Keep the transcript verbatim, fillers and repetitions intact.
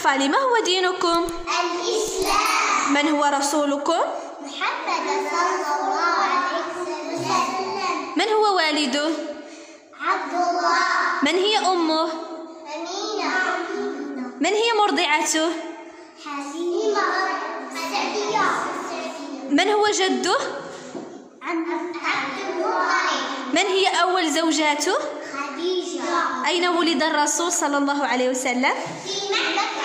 الأطفال، ما هو دينكم؟ الإسلام. من هو رسولكم؟ محمد صلى الله عليه وسلم. من هو والده؟ عبد الله. من هي أمه؟ أمينة. من هي مرضعته؟ حليمة. سعدية. من هو جده؟ عبد المطلب. من هي أول زوجاته؟ خديجة. أين ولد الرسول صلى الله عليه وسلم؟ في مكة